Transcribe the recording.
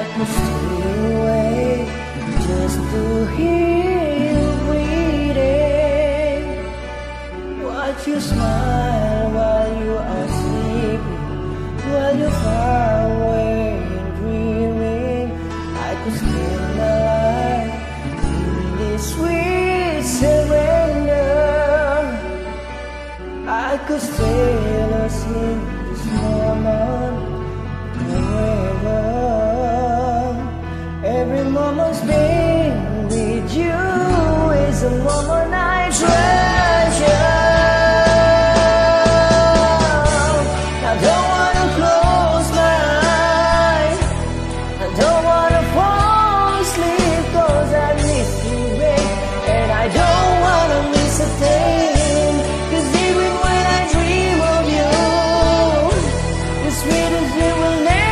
could stay awake just to hear you breathing. Watch you smile while you are sleeping, while you're far away and dreaming. I could spend my life in this sweet surrender. I could stay lost in this moment forever. Every moment spent with you is a moment I treasure. I don't wanna close my eyes, I don't wanna fall asleep, 'cause I miss you, babe, and I don't wanna miss a thing. 'Cause even when I dream of you, the sweetest it will never